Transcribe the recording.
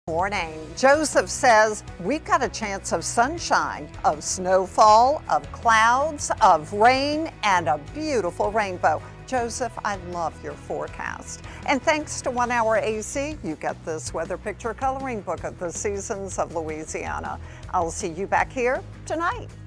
Morning. Joseph says we've got a chance of sunshine, of snowfall, of clouds, of rain, and a beautiful rainbow. Joseph, I love your forecast. And thanks to 1 Hour AC, you get this weather picture coloring book of the seasons of Louisiana. I'll see you back here tonight.